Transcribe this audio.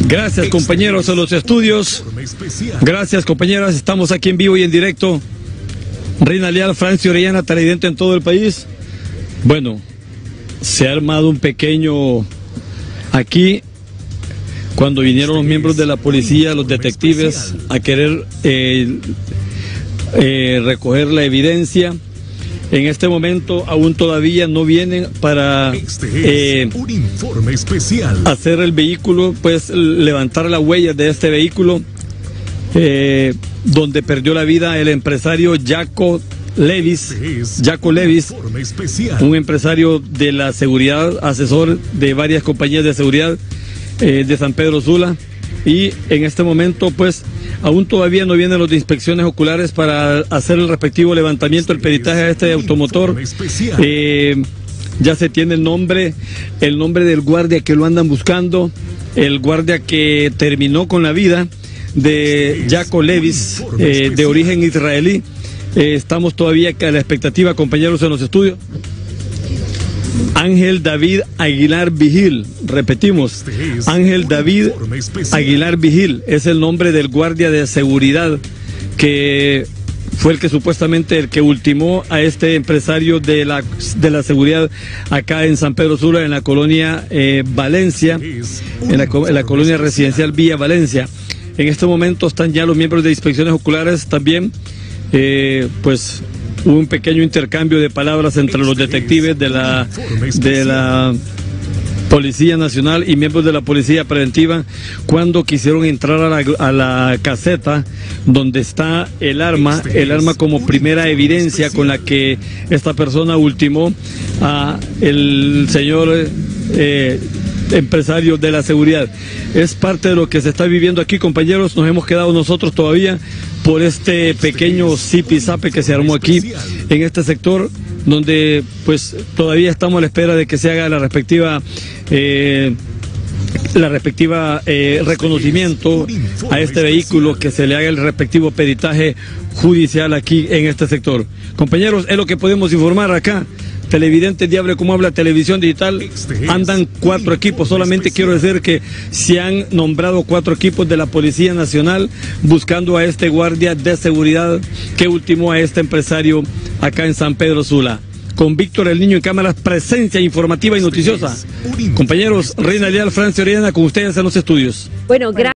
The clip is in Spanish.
Gracias, compañeros, a los estudios. Gracias, compañeras. Estamos aquí en vivo y en directo. Reina Leal, Francia Orellana, televidente en todo el país. Bueno, se ha armado un pequeño aquí cuando vinieron los miembros de la policía, los detectives, a querer recoger la evidencia. En este momento aún todavía no vienen para un informe especial. hacer el vehículo, pues levantar las huellas de este vehículo donde perdió la vida el empresario Jaco Levis, un empresario de la seguridad, asesor de varias compañías de seguridad de San Pedro Sula. Y en este momento pues aún todavía no vienen los de inspecciones oculares para hacer el respectivo levantamiento, el peritaje a este automotor. Ya se tiene el nombre del guardia que lo andan buscando, el guardia que terminó con la vida de Jaco Levis, de origen israelí. Estamos todavía a la expectativa, compañeros, en los estudios. Ángel David Aguilar Vigil, repetimos, Ángel David Aguilar Vigil es el nombre del guardia de seguridad que fue el que supuestamente el que ultimó a este empresario de la seguridad acá en San Pedro Sula, en la colonia Valencia, en la colonia residencial Villa Valencia. En este momento están ya los miembros de inspecciones oculares también, pues hubo un pequeño intercambio de palabras entre los detectives de la Policía Nacional y miembros de la Policía Preventiva cuando quisieron entrar a la caseta donde está el arma como primera evidencia con la que esta persona ultimó a el señor empresario de la seguridad. Es parte de lo que se está viviendo aquí, compañeros. Nos hemos quedado nosotros todavía por este pequeño zipizape que se armó aquí en este sector, donde pues todavía estamos a la espera de que se haga la respectiva reconocimiento a este vehículo, que se le haga el respectivo peritaje judicial aquí en este sector. Compañeros, es lo que podemos informar acá. Televidente Diable, como habla Televisión Digital, andan 4 equipos. Solamente quiero decir que se han nombrado 4 equipos de la Policía Nacional buscando a este guardia de seguridad que ultimó a este empresario acá en San Pedro Sula. Con Víctor el Niño en cámaras, presencia informativa y noticiosa. Compañeros, Reina Leal, Francia Orellana, con ustedes en los estudios. Bueno, gracias.